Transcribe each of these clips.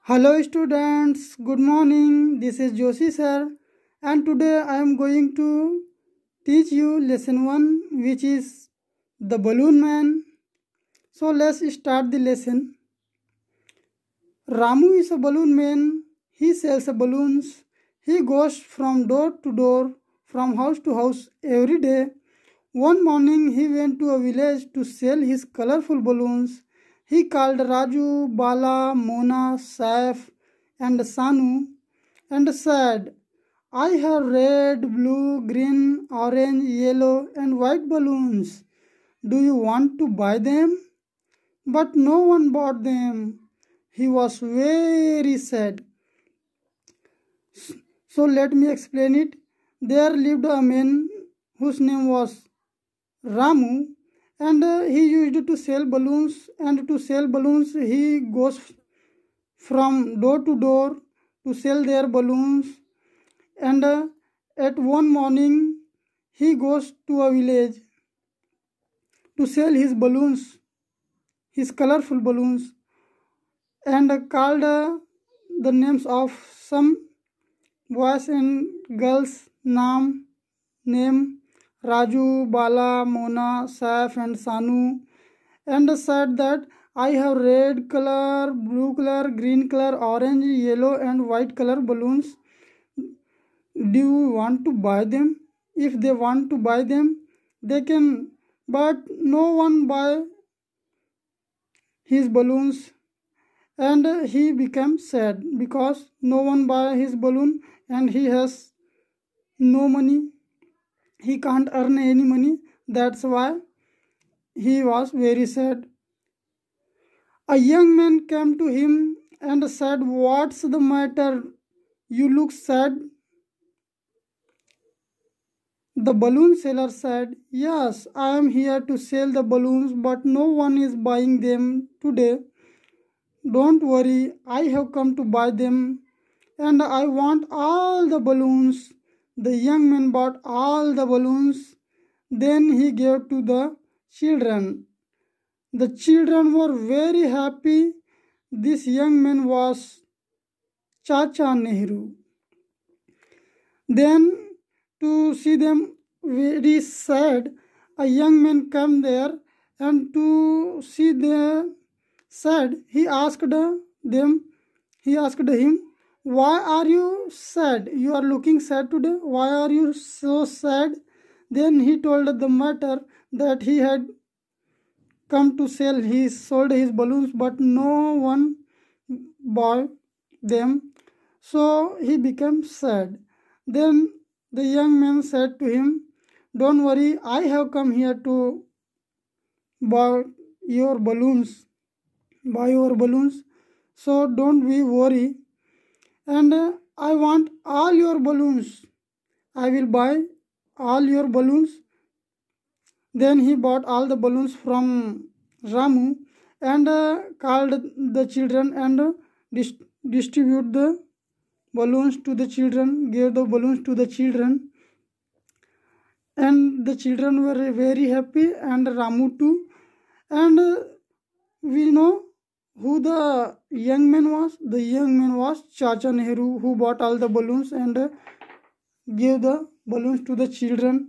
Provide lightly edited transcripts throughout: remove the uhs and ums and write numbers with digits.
Hello students, good morning. This is Joshi sir, and today I am going to teach you lesson 1, which is the balloon man. So let's start the lesson. Ramu is a balloon man. He sells balloons. He goes from door to door, from house to house every day. One morning he went to a village to sell his colorful balloons. He called Raju, Bala, Mona, Saif, and Sanu and said, I have red, blue, green, orange, yellow, and white balloons. Do you want to buy them? But no one bought them. He was very sad. So let me explain it. There lived a man whose name was Ramu, and he used to sell balloons. And to sell balloons, he goes from door to door to sell their balloons. And at one morning, he goes to a village to sell his balloons, his colorful balloons, and called the names of some boys and girls name Raju, Bala, Mona, Saif, and Sanu, and said that I have red color, blue color, green color, orange, yellow, and white color balloons. Do you want to buy them? If they want to buy them, they can, but no one buy his balloons, and he became sad because no one buy his balloon and he has no money. He can't earn any money. That's why he was very sad. A young man came to him and said, What's the matter? You look sad. The balloon seller said, Yes, I am here to sell the balloons, but no one is buying them today. Don't worry, I have come to buy them, and I want all the balloons. The young man bought all the balloons. Then he gave to the children. The children were very happy. This young man was Chacha Nehru. Then, to see them very sad, a young man came there, and to see them sad, he asked him, Why are you sad? You are looking sad today. Why are you so sad? Then he told the matter that he had come to sold his balloons, but no one bought them. So he became sad. Then the young man said to him, Don't worry, I have come here to buy your balloons. So don't be worry. And I want all your balloons. I will buy all your balloons. Then he bought all the balloons from Ramu and called the children and distribute the balloons to the children, gave the balloons to the children. And the children were very happy, and Ramu too. And we know who the young man was. The young man was Chacha Nehru, who bought all the balloons and gave the balloons to the children.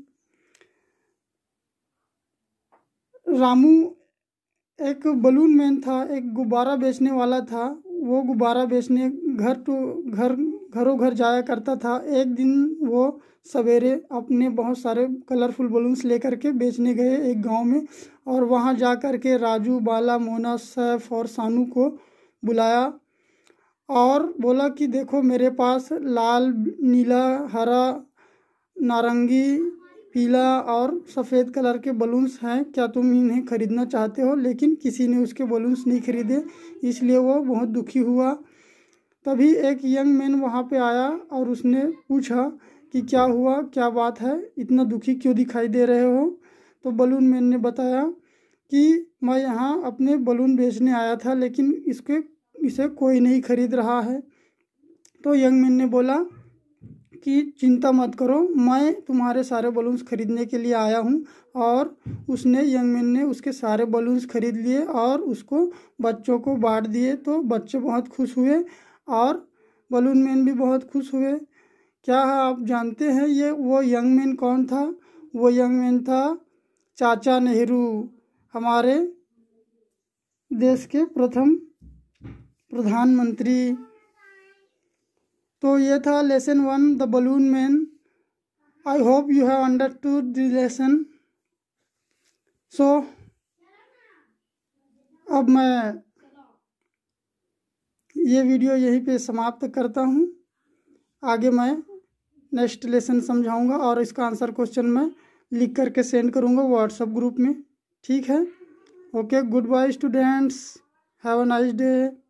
Ramu एक balloon man था, एक गुब्बारा बेचने वाला था। वो गुब्बारा बेचने घरों घर जाया करता था। एक दिन वो सवेरे अपने बहुत सारे कलरफुल बलून्स लेकर के बेचने गए एक गांव में, और वहां जा कर के राजू, बाला, मोना, सैफ और सानू को बुलाया और बोला कि देखो मेरे पास लाल, नीला, हरा, नारंगी, पीला और सफ़ेद कलर के बलून्स हैं, क्या तुम इन्हें ख़रीदना चाहते हो? लेकिन किसी ने उसके बलून्स नहीं खरीदे, इसलिए वो बहुत दुखी हुआ। तभी एक यंग मैन वहाँ पे आया और उसने पूछा कि क्या हुआ, क्या बात है, इतना दुखी क्यों दिखाई दे रहे हो? तो बलून मैन ने बताया कि मैं यहाँ अपने बलून बेचने आया था, लेकिन इसे कोई नहीं खरीद रहा है। तो यंग मैन ने बोला कि चिंता मत करो, मैं तुम्हारे सारे बलून्स खरीदने के लिए आया हूँ। और उसने यंग मैन ने उसके सारे बलून्स खरीद लिए और उसको बच्चों को बांट दिए। तो बच्चे बहुत खुश हुए और बलून मैन भी बहुत खुश हुए। क्या आप जानते हैं ये वो यंग मैन कौन था? वो यंग मैन था चाचा नेहरू, हमारे देश के प्रथम प्रधानमंत्री। तो ये था lesson 1 the balloon man. I hope you have understood the lesson. So अब मैं ये वीडियो यहीं पे समाप्त करता हूँ। आगे मैं नेक्स्ट लेसन समझाऊंगा और इसका आंसर क्वेश्चन मैं लिख करके सेंड करूँगा व्हाट्सएप ग्रुप में। ठीक है, okay, good bye students, have a nice day.